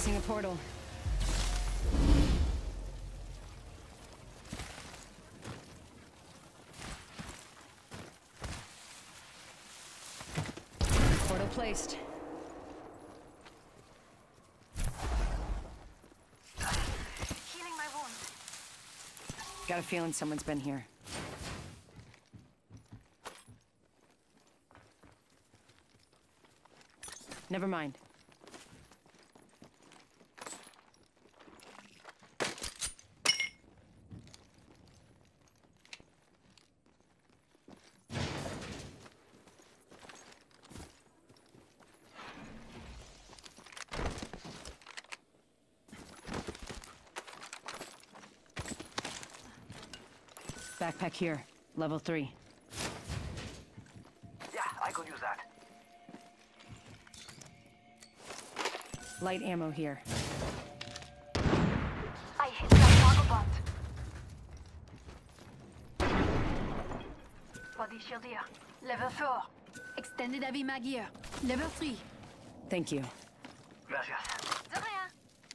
Placing a portal. Portal placed. Healing my wound. Got a feeling someone's been here. Never mind. Backpack here, level 3. Yeah, I could use that. Light ammo here. I hit that cargo bot. Body shield here. Level 4. Extended heavy mag here. Level 3. Thank you. Gracias. De rien.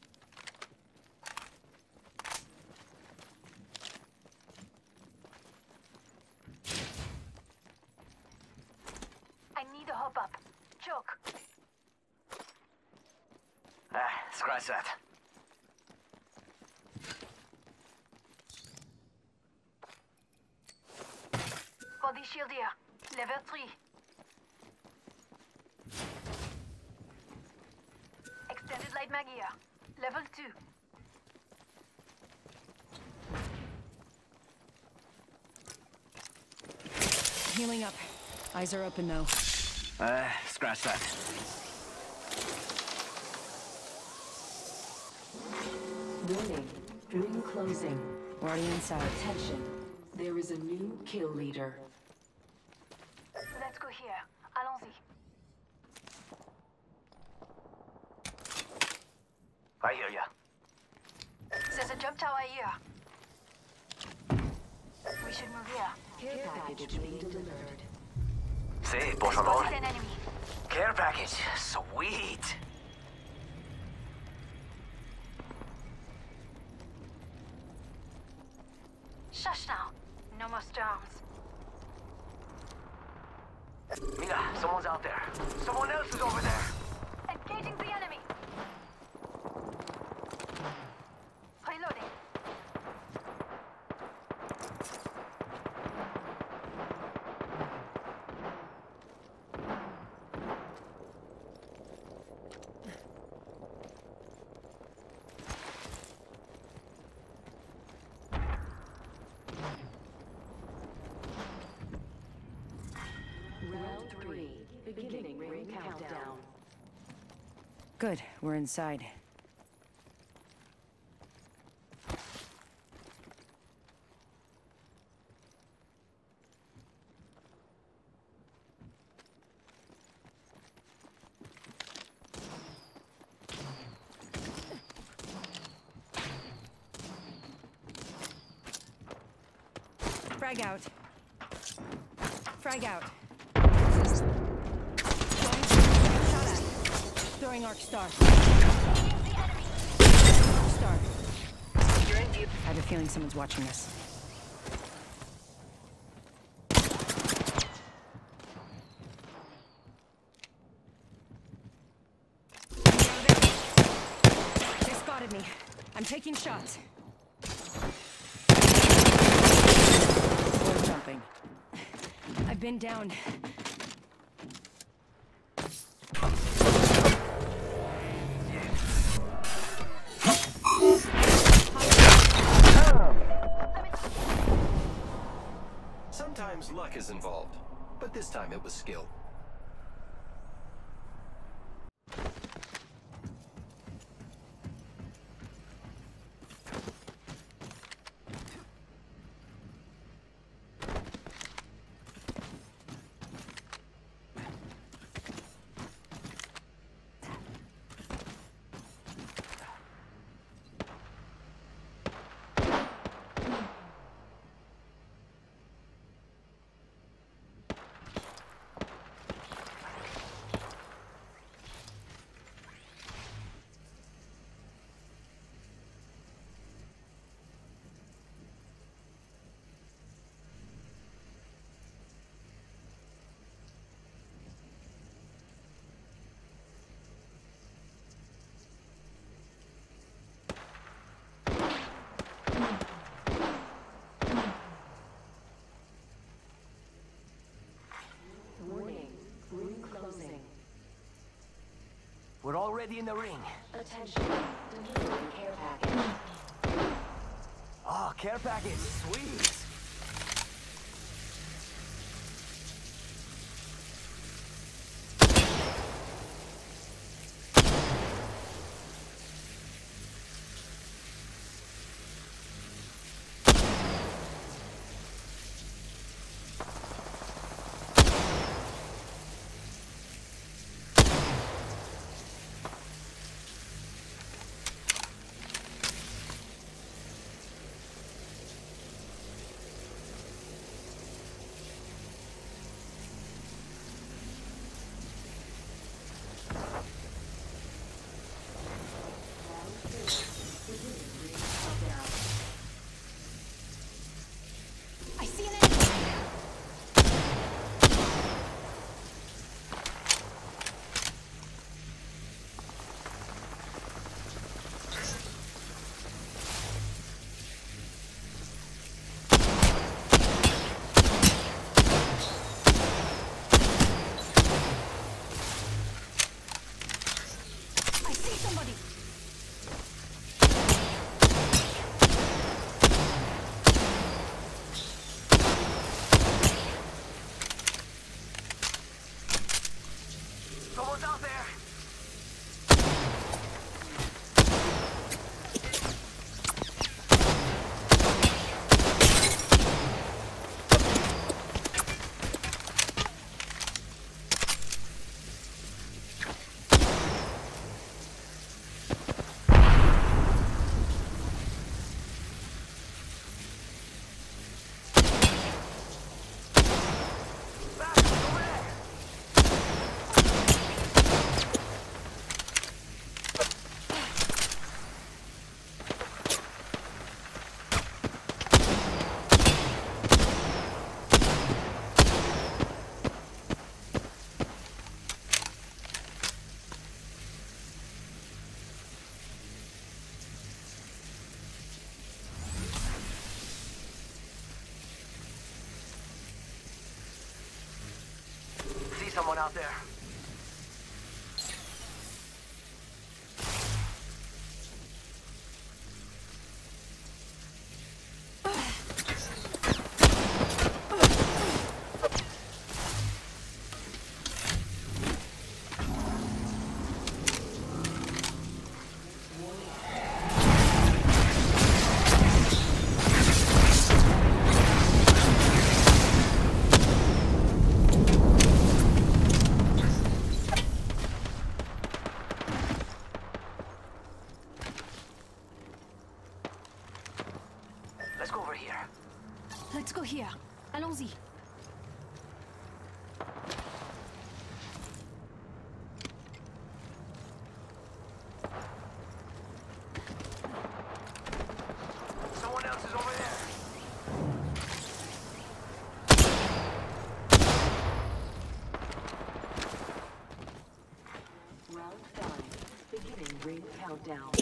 I need to hop up. Choke. Scratch that. Body shield here. Level 3. Extended light mag here. Level 2. Healing up. Eyes are open though. Scratch that. Warning. Ring closing. Already inside. Attention. There is a new kill leader. Let's go here. Allons-y. I hear ya. There's a jump tower here. We should move here. Care package being delivered. Sí, por favor. Spotted an enemy. Care package. Sweet. Shush now. No more storms. Mira, someone's out there. Someone else is over there. Engaging the enemy. Reloading. Round 3. Beginning ring countdown. Good, we're inside. Frag out. Frag out. Shot at. Throwing arc star. Arc star. You're in view. I have a feeling someone's watching us. They spotted me. I'm taking shots. Or jumping. I've been down. Sometimes luck is involved, but this time it was skill. already in the ring. Attention. Delivering care package. Oh, care package, sweet. I see an enemy. I see somebody. Someone's out there. Back, over there. See someone out there. Let's go over here. Let's go here. Allons-y. Someone else is over there. Round 5. Beginning ring countdown.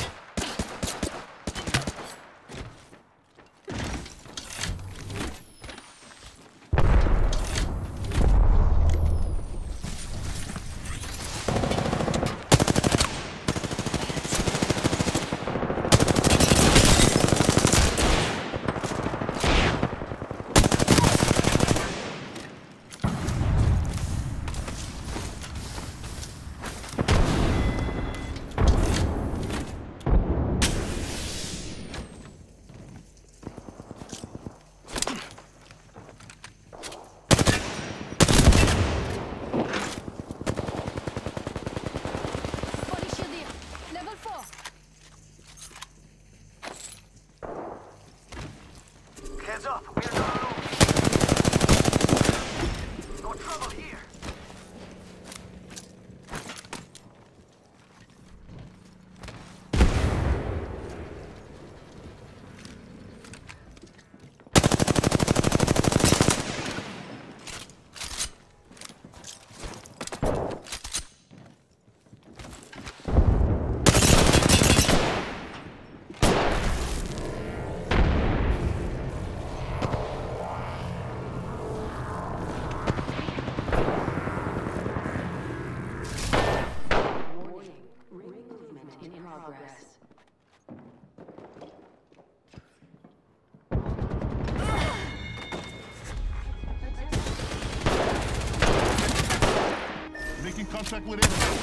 contact with enemy.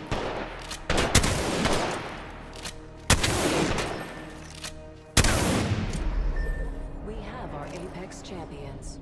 We have our Apex champions.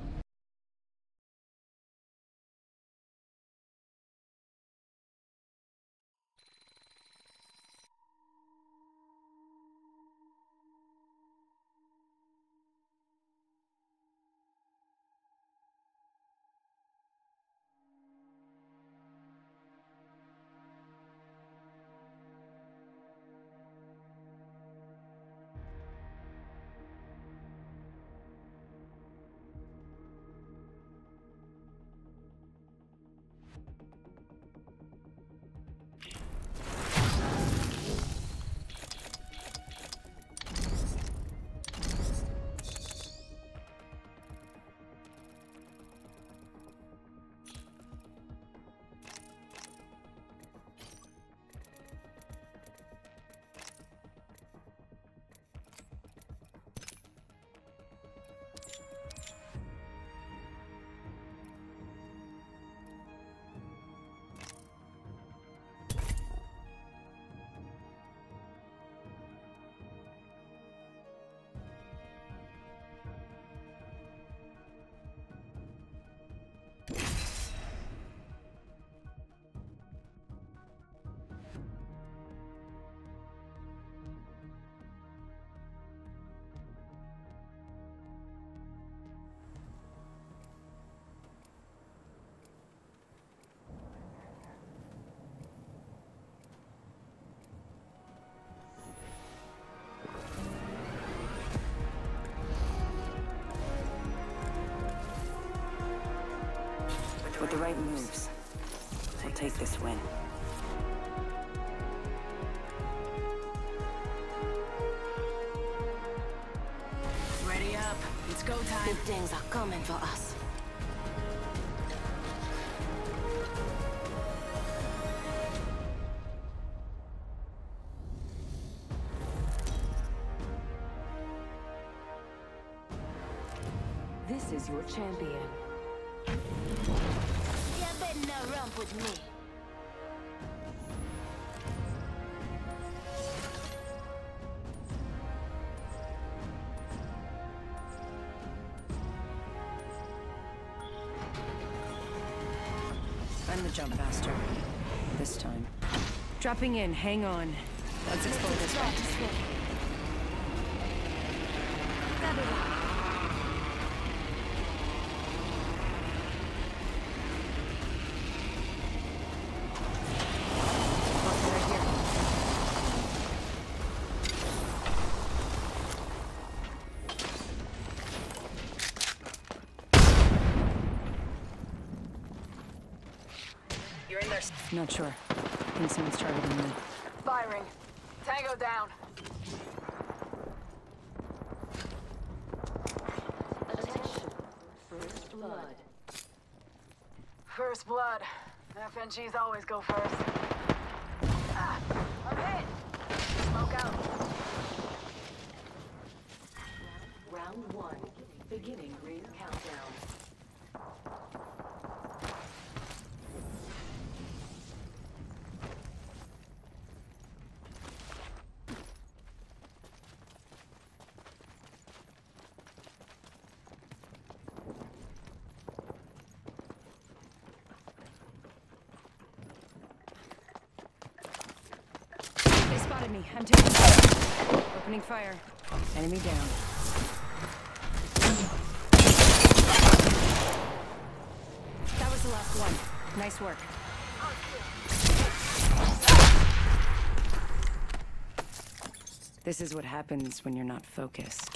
With the right moves, we'll take this win. Ready up. It's go time. Big things are coming for us. This is your champion. You better not romp with me. I'm the jump master. This time. Dropping in, hang on. Let's explore this one. You're in there. Not sure. I think someone's targeting me. Firing. Tango down. Attention. First blood. First blood. FNGs always go first. Ah, I'm hit. Smoke out. Round 1. Beginning ring countdown. They spotted me. I'm taking fire. Opening fire. Enemy down. That was the last one. Nice work. This is what happens when you're not focused.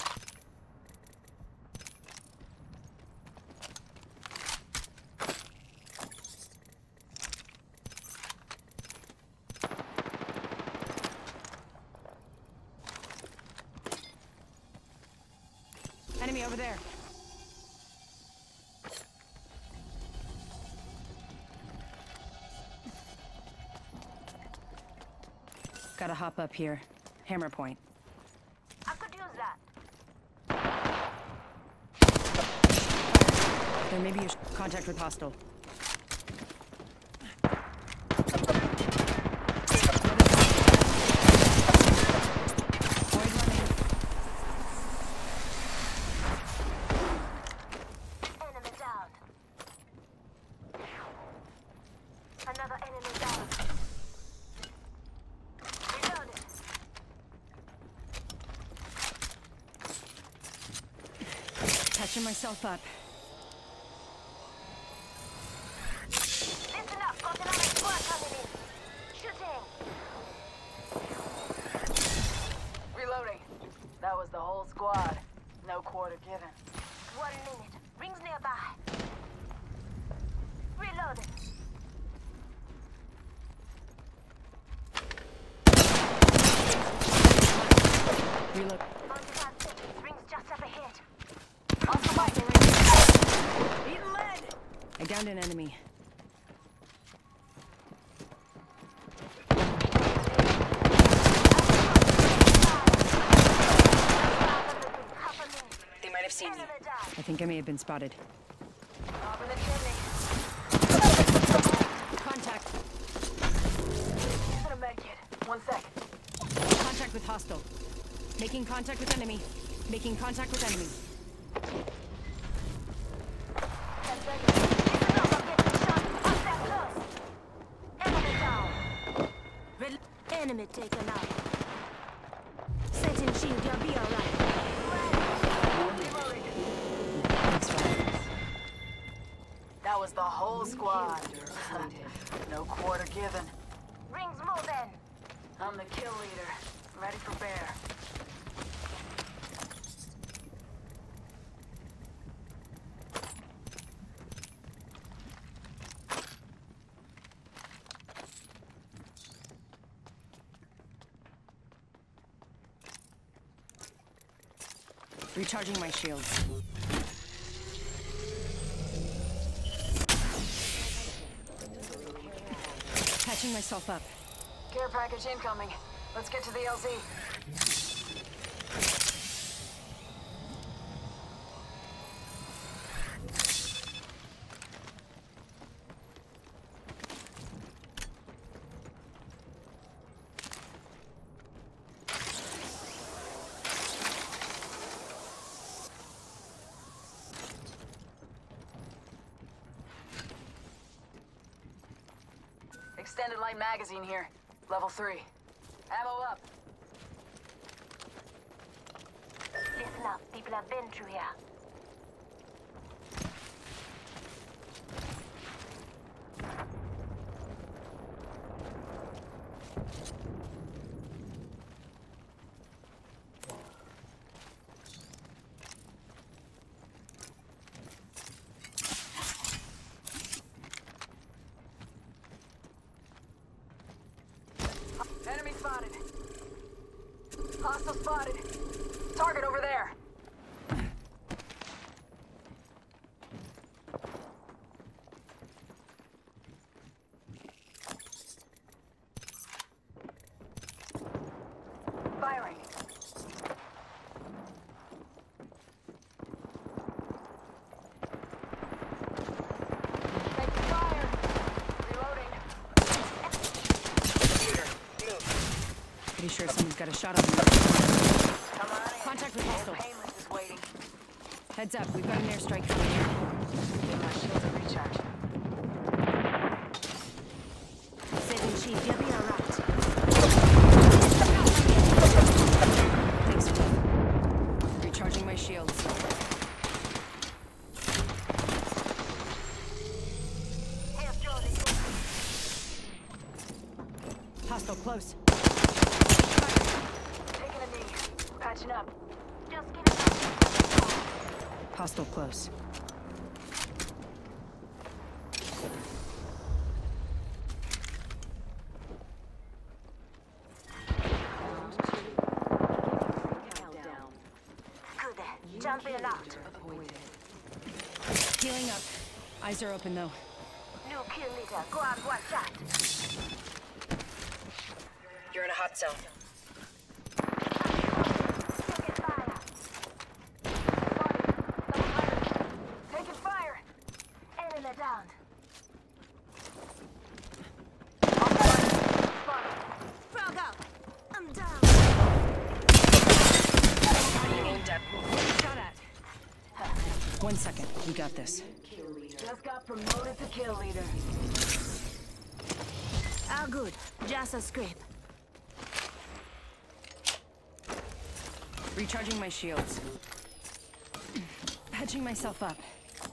Enemy over there. Gotta hop up here. Hammer point. I could use that. Then maybe you should contact with hostile. Patching myself up. Listen up, got another squad coming in. Shooting. Reloading. That was the whole squad. No quarter given. 1 minute. Rings nearby. Reloading. Reload. 45 seconds. Rings just up ahead. Eating lead! I downed an enemy. They might have seen me. I think I may have been spotted. Top in the chimney. Contact. Using a medkit. 1 sec. Contact with hostile. Making contact with enemy. Making contact with enemy. 10 seconds. Listen up, I'm getting shot. Hostile close. Enemy down. Enemy taken out. Setting shield, you'll be alright. Thanks, Ryan. That was the whole squad. No quarter given. Rings moving. I'm the kill leader. Ready for bear. Recharging my shields. Patching myself up. Care package incoming. Let's get to the LZ. Extended light magazine here. Level 3. Ammo up. Listen up, people have been through here. Enemy spotted. Hostile spotted. Target over there. Firing. Take fire. Reloading. Pretty sure someone's got a shot on me. Come on in. Contact with hostile. Painless is waiting. Heads up, we've got an airstrike coming in. Give my shields a recharge. Setting shield, you'll be alright. Thanks. Recharging my shields. Here's Jordan. Hostile close. Taking a knee. Patching up. Just give it up. Hostile close. Countdown. Good. Jump in out. Appointed. Healing up. Eyes are open though. New kill leader. Go out, one shot. You're in a hot zone. Taking fire. Taking fire. Enemy down. Frog out. I'm down. Shot at. 1 second. We got this. Just got promoted to kill leader. All good. Just a scrape. Recharging my shields. Patching myself up.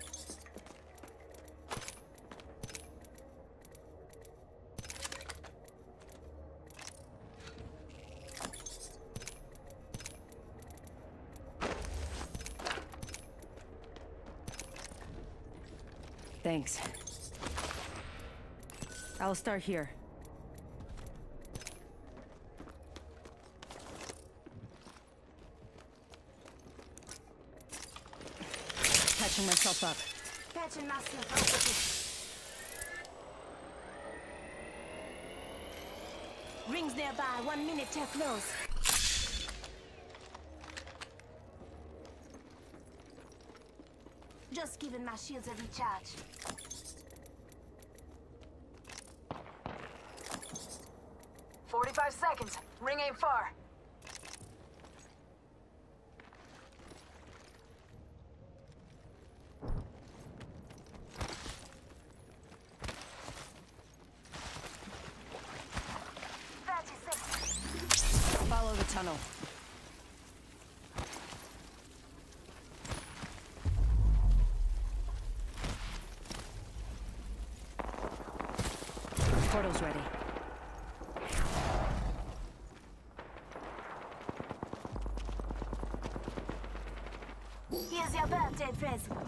Thanks. I'll start here. Patching myself up. Patching myself up with it. Rings nearby, 1 minute till close. Just giving my shields a recharge. Seconds. Ring ain't far. Follow the tunnel. Portal's ready. Here's your birthday present.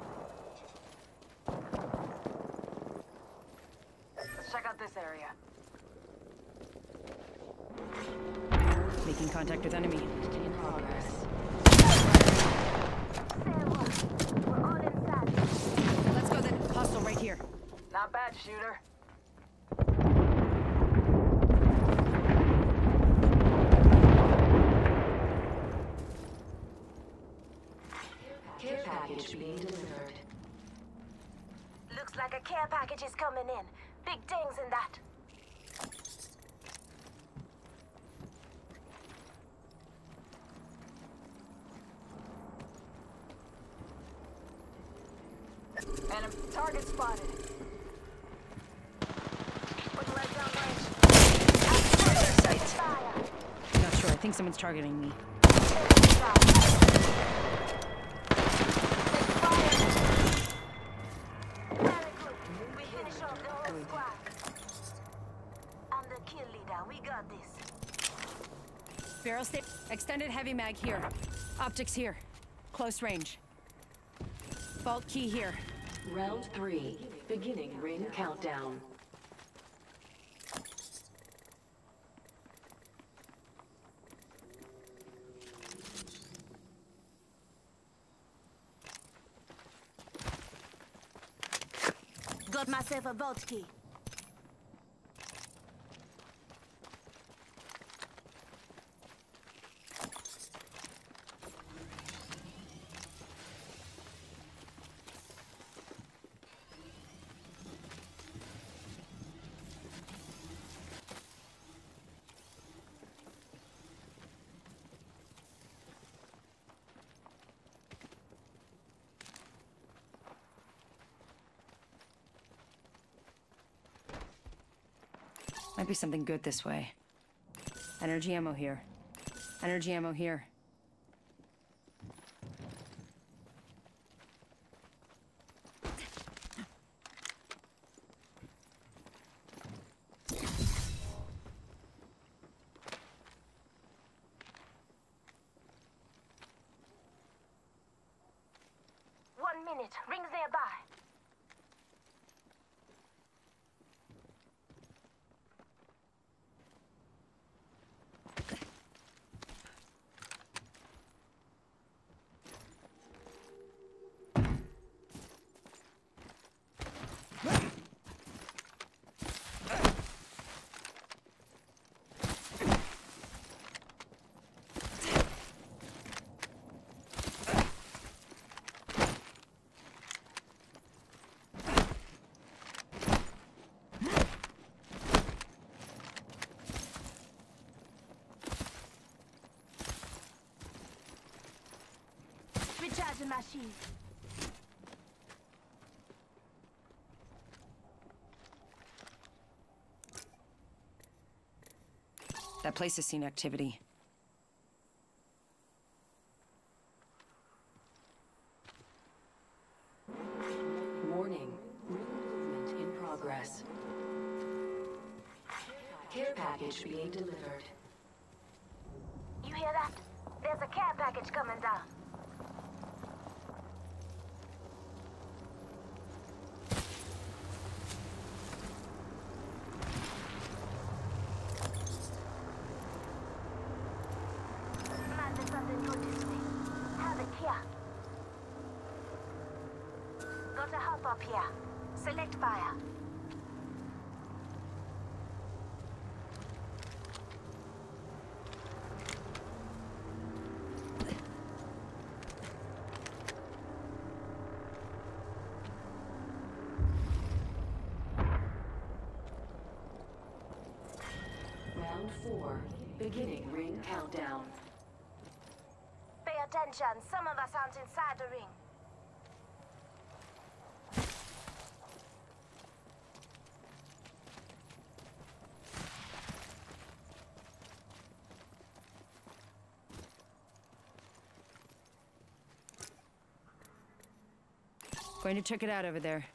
Let's check out this area. Making contact with enemy. In progress. We're all inside. Let's go then. Hostile right here. Not bad, shooter. Care package being delivered. Looks like a care package is coming in. Big things in that. And a target spotted. Putting right down range. Fire. Not sure. I think someone's targeting me. Very good. We finish off the whole squad. I'm the kill leader. We got this. Barrel state. Extended heavy mag here. Optics here. Close range. Vault key here. Round 3. Beginning ring countdown. Got myself a vault key. Might be something good this way. Energy ammo here. Energy ammo here. One minute. Rings nearby. Recharging my shield. That place has seen activity. package being delivered. You hear that? There's a care package coming down. Might be something good this way. Have it here. Got a hop up here. Select fire. Round 4. Beginning ring countdown. Pay attention. Some of us aren't inside the ring. Going to check it out over there.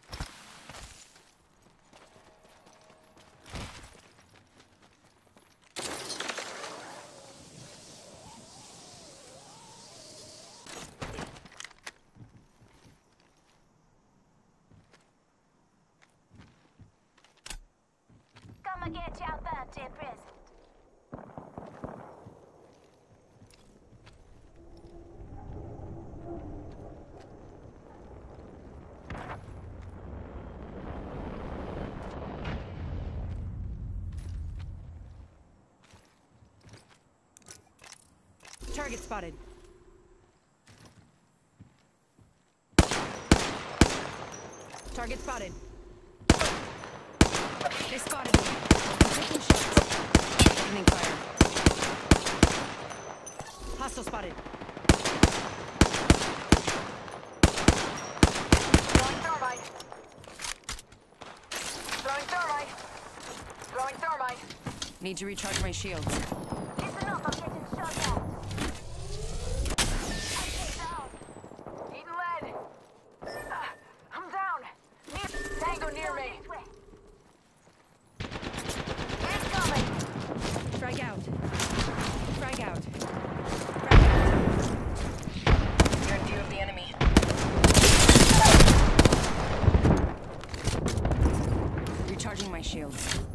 Come and get your birthday present. Target spotted. Target spotted. They spotted me. I'm taking shots. Opening fire. Hostile spotted. Throwing thermite. Throwing thermite. Throwing thermite. Need to recharge my shields. Listen up, I'm getting shot at. I'm down. Eating lead. I'm down. Tango near me. This way. Incoming. Frag out. Frag out. Frag out. You're in view of the enemy. Recharging my shields.